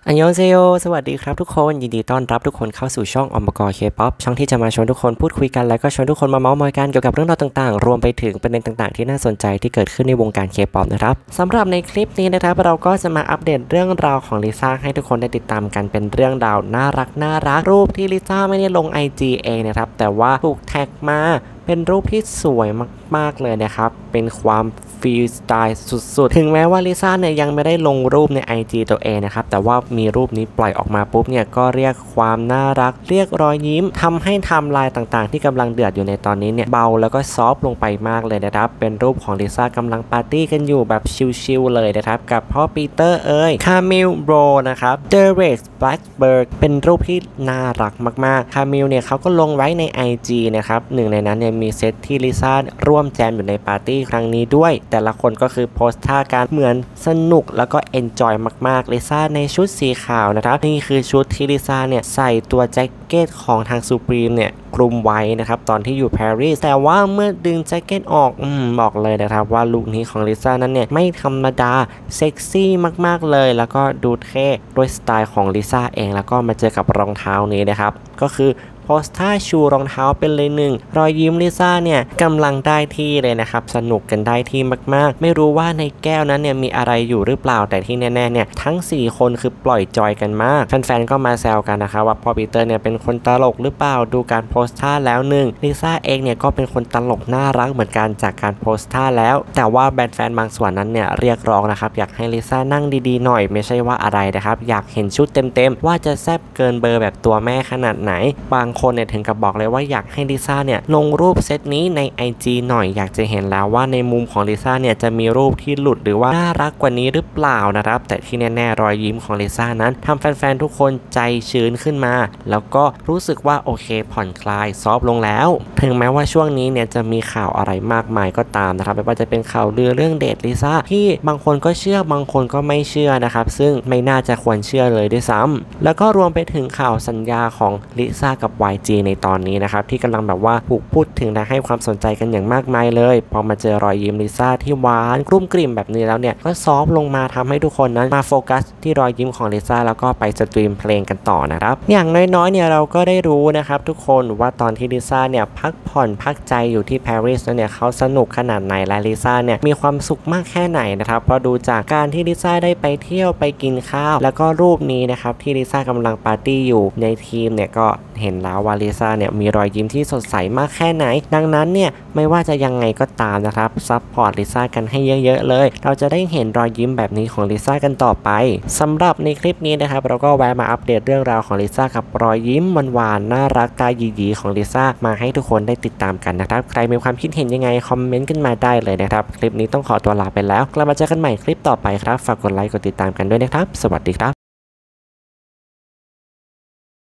อันยองเซโยสวัสดีครับทุกคนยินดีต้อนรับทุกคนเข้าสู่ช่องอมกรเคป๊อปช่องที่จะมาชวนทุกคนพูดคุยกันแล้วก็ชวนทุกคนมาเมาท์มอยกันเกี่ยวกับเรื่องราวต่างๆรวมไปถึงประเด็นต่างๆที่น่าสนใจที่เกิดขึ้นในวงการเคป๊อปนะครับสำหรับในคลิปนี้นะครับเราก็จะมาอัปเดตเรื่องราวของลิซ่าให้ทุกคนได้ติดตามกันเป็นเรื่องราวน่ารักรูปที่ลิซ่าไม่ได้ลง IG เองนะครับแต่ว่าถูกแท็กมาเป็นรูปที่สวยมากๆเลยนะครับเป็นความฟรีสไตล์สุดๆถึงแม้ว่าลิซ่าเนี่ยยังไม่ได้ลงรูปใน IG ตัวเองนะครับแต่ว่ามีรูปนี้ปล่อยออกมาปุ๊บเนี่ยก็เรียกความน่ารักเรียกรอยยิ้มทำให้ไทม์ไลน์ต่างๆที่กำลังเดือดอยู่ในตอนนี้เนี่ยเบาแล้วก็ซอฟลงไปมากเลยนะครับเป็นรูปของลิซ่ากำลังปาร์ตี้กันอยู่แบบชิลๆเลยนะครับกับพ่อปีเตอร์คามิลโบรนะครับเดเรสแบล็กเบิร์กเป็นรูปที่น่ารักมากๆคามิลเนี่ยเขาก็ลงไว้ใน IG นะครับหนึ่งในนั้นเนี่ยมีเซตที่ลิซ่าร่วมแจมอยู่ในปาร์ตี้ครั้งนี้ด้วยแต่ละคนก็คือโพสท่าการเหมือนสนุกแล้วก็เอนจอยมากๆลิซ่าในชุดสีขาวนะครับนี่คือชุดที่ลิซ่าเนี่ยใส่ตัวแจ็คเก็ตของทางซูพรีมเนี่ยคลุมไว้นะครับตอนที่อยู่ปารีสแต่ว่าเมื่อดึงแจ็คเก็ตออกบอกเลยนะครับว่าลุคนี้ของลิซ่านั้นเนี่ยไม่ธรรมดาเซ็กซี่มากๆเลยแล้วก็ดูเท่ด้วยสไตล์ของลิซ่าเองแล้วก็มาเจอกับรองเท้านี้นะครับก็คือโพสท่าชูรองเท้าเป็นเลยหนึ่งรอยยิ้มลิซ่าเนี่ยกำลังได้ที่เลยนะครับสนุกกันได้ที่มากๆไม่รู้ว่าในแก้วนั้นเนี่ยมีอะไรอยู่หรือเปล่าแต่ที่แน่ๆเนี่ยทั้ง4คนคือปล่อยจอยกันมากแฟนๆก็มาแซวกันนะคะว่าพ่อปีเตอร์เนี่ยเป็นคนตลกหรือเปล่าดูการโพสท่าแล้วหนึ่งลิซ่าเองเนี่ยก็เป็นคนตลกน่ารักเหมือนกันจากการโพสท่าแล้วแต่ว่าแฟนๆบางส่วนนั้นเนี่ยเรียกร้องนะครับอยากให้ลิซ่านั่งดีๆหน่อยไม่ใช่ว่าอะไรนะครับอยากเห็นชุดเต็มๆว่าจะแซ่บเกินเบอร์แบบตัวแม่ขนาดไหนบางคนเนี่ยถึงกับบอกเลยว่าอยากให้ลิซ่าเนี่ยลงรูปเซตนี้ใน IG หน่อยอยากจะเห็นแล้วว่าในมุมของลิซ่าเนี่ยจะมีรูปที่หลุดหรือว่าน่ารักกว่านี้หรือเปล่านะครับแต่ที่แน่ๆรอยยิ้มของลิซ่านั้นทำแฟนๆทุกคนใจชื้นขึ้นมาแล้วก็รู้สึกว่าโอเคผ่อนคลายซอฟลงแล้วถึงแม้ว่าช่วงนี้เนี่ยจะมีข่าวอะไรมากมายก็ตามนะครับไม่ว่าจะเป็นข่าวลือเรื่องเดทลิซ่าที่บางคนก็เชื่อบางคนก็ไม่เชื่อนะครับซึ่งไม่น่าจะควรเชื่อเลยด้วยซ้ำแล้วก็รวมไปถึงข่าวสัญญาของลิซ่ากับ YG ในตอนนี้นะครับที่กำลังแบบว่าถูกพูดถึงและให้ความสนใจกันอย่างมากมายเลยพอมาเจอรอยยิ้มลิซ่าที่หวานกรุ่มกริ่มแบบนี้แล้วเนี่ยก็ซอฟลงมาทำให้ทุกคนนั้นมาโฟกัสที่รอยยิ้มของลิซ่าแล้วก็ไปสตรีมเพลงกันต่อนะครับอย่างน้อยๆเนี่ยเราก็ได้รู้นะครับทุกคนว่าตอนที่ลิซ่าเนี่ยพักผ่อนพักใจอยู่ที่ปารีสเนี่ยเขาสนุกขนาดไหนและลิซ่าเนี่ยมีความสุขมากแค่ไหนนะครับเพราะดูจากการที่ลิซ่าได้ไปเที่ยวไปกินข้าวแล้วก็รูปนี้นะครับที่ลิซ่ากำลังปาร์ตี้อยู่ในทีมเนี่ยก็เห็นแล้วว่าลิซ่าเนี่ยมีรอยยิ้มที่สดใสมากแค่ไหนดังนั้นเนี่ยไม่ว่าจะยังไงก็ตามนะครับซัพพอร์ตลิซ่ากันให้เยอะๆเลยเราจะได้เห็นรอยยิ้มแบบนี้ของลิซ่ากันต่อไปสำหรับในคลิปนี้นะครับเราก็แวะมาอัปเดตเรื่องราวของลิซ่ากับรอยยิ้มหวานๆน่ารักตาหยีๆของลิซ่ามาให้ทุกคนได้ติดตามกันนะครับใครมีความคิดเห็นยังไงคอมเมนต์ขึ้นมาได้เลยนะครับคลิปนี้ต้องขอตัวลาไปแล้วกลับมาเจอกันใหม่คลิปต่อไปครับฝากกดไลค์กดติดตามกันด้วยนะครับสวัสดีครับ